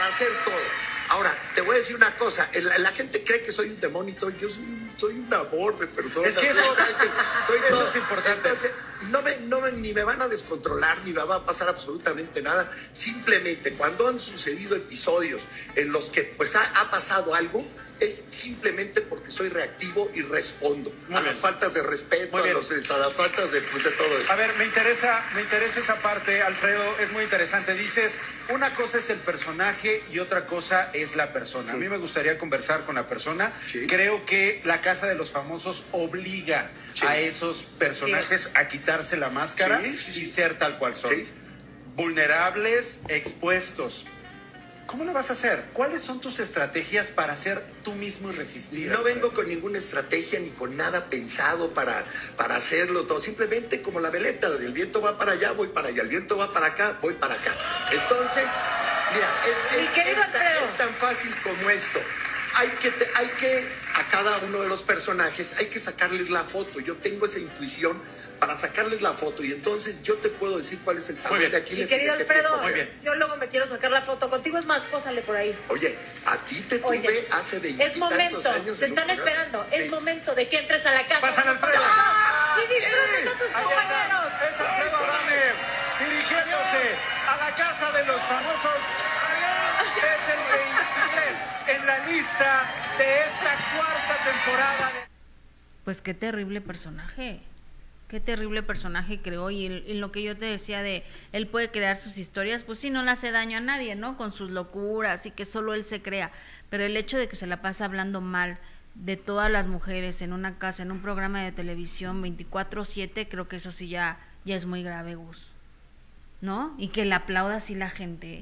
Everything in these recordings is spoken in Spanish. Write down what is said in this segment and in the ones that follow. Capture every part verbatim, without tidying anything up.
para hacer todo. Ahora, te voy a decir una cosa, la, la gente cree que soy un demonio, yo soy, soy un amor de persona. Es que eso, soy eso todo. es importante. Entonces, no me, no me, ni me van a descontrolar, ni me va a pasar absolutamente nada. Simplemente, cuando han sucedido episodios en los que pues ha, ha pasado algo, es simplemente porque soy reactivo y respondo Muy a bien. las faltas de respeto, a, los, a las faltas de, pues, de todo eso. A ver, me interesa, me interesa esa parte, Alfredo, es muy interesante. Dices, una cosa es el personaje y otra cosa es la persona. Sí. A mí me gustaría conversar con la persona. Sí. Creo que La Casa de los Famosos obliga sí. a esos personajes sí. a quitarse la máscara sí, sí, sí. y ser tal cual son. Sí. Vulnerables, expuestos. ¿Cómo lo vas a hacer? ¿Cuáles son tus estrategias para ser tú mismo irresistible? No vengo con ninguna estrategia ni con nada pensado para, para hacerlo todo. Simplemente como la veleta, el viento va para allá, voy para allá. El viento va para acá, voy para acá. Entonces, mira, es, es, es, es, tan, es tan fácil como esto. Hay que, te, hay que, a cada uno de los personajes, hay que sacarles la foto. Yo tengo esa intuición para sacarles la foto y entonces yo te puedo decir cuál es el talón de Aquiles. Y querido Alfredo, muy bien. yo luego me quiero sacar la foto contigo, es más, pósale por ahí. Oye, a ti te tuve Oye, hace veinte es momento, años. Te están esperando, sí. Es momento de que entres a la casa. Pasan Alfredo. ¡Ah! Y disfrutes sí. a tus compañeros. Es Alfredo Adame, dirigiéndose a La Casa de los Famosos. Es el veintitrés en la lista de esta cuarta temporada. Pues qué terrible personaje. Qué terrible personaje creó, y en lo que yo te decía de él puede crear sus historias, pues sí, no le hace daño a nadie, ¿no? Con sus locuras y que solo él se crea, pero el hecho de que se la pasa hablando mal de todas las mujeres en una casa, en un programa de televisión veinticuatro siete, creo que eso sí ya, ya es muy grave, Gus, ¿no? Y que le aplauda así la gente.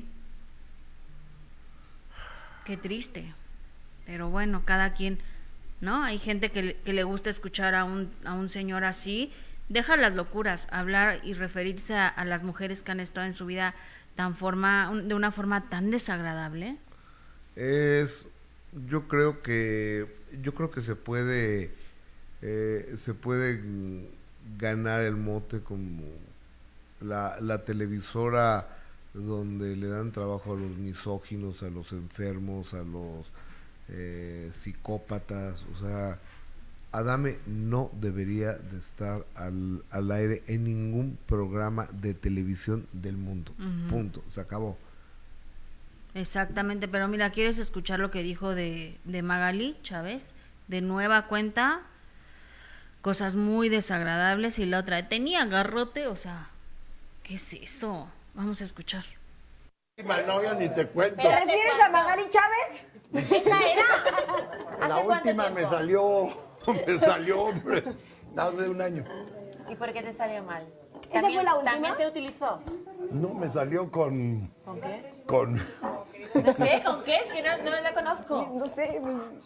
Qué triste, pero bueno, cada quien, ¿no? Hay gente que le, que le gusta escuchar a un, a un señor así. Deja las locuras, hablar y referirse a, a las mujeres que han estado en su vida tan forma, de una forma tan desagradable. Es, yo creo que, yo creo que se puede, eh, se puede ganar el mote como la, la televisora donde le dan trabajo a los misóginos, a los enfermos, a los eh, psicópatas, o sea. Adame no debería de estar al, al aire en ningún programa de televisión del mundo. Uh-huh. Punto, se acabó. Exactamente, pero mira, ¿quieres escuchar lo que dijo de, de Magali Chávez? De nueva cuenta, cosas muy desagradables, y la otra, tenía garrote, o sea, ¿qué es eso? Vamos a escuchar. Malnovia, ni te cuento. ¿Te refieres a Magali Chávez? ¿Esa era? La última me salió... Me salió, hombre, hace un año. ¿Y por qué te salió mal? ¿Esa fue la última? ¿También te utilizó? No, me salió con... ¿Con qué? Con... No sé, ¿con qué? Es que no, no la conozco. No sé.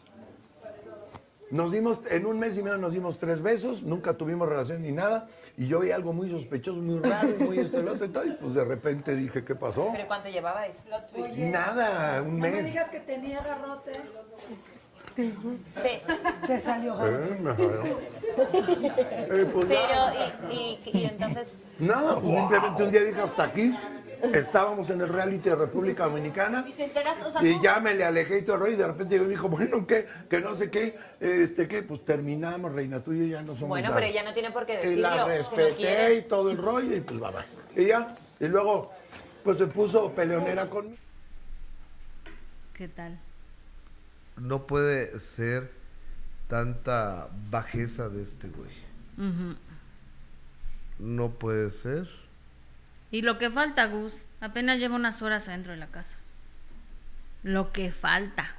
Nos dimos, en un mes y medio nos dimos tres besos, nunca tuvimos relación ni nada, y yo vi algo muy sospechoso, muy raro, muy esto y lo otro y todo, y pues de repente dije, ¿qué pasó? ¿Pero cuánto llevabais? Nada, un mes. No me digas que tenía garrote. Te, te salió eh, eh, pues Pero, y, y, y entonces... Nada, pues simplemente un día dije, hasta aquí. Estábamos en el reality de República Dominicana y, te enteras, o sea, y ya me le alejé y todo el rollo, y de repente me dijo, bueno, ¿qué? Que no sé qué, este, ¿qué? Pues terminamos, reina, tú y yo ya no somos Bueno, nada. pero ella no tiene por qué Y decirlo. la respeté si no y todo el rollo, y pues va, va. Y ya, y luego, pues se puso peleonera conmigo. ¿Qué tal? No puede ser tanta bajeza de este güey. Uh-huh. No puede ser. Y lo que falta, Gus, apenas lleva unas horas adentro de la casa. Lo que falta.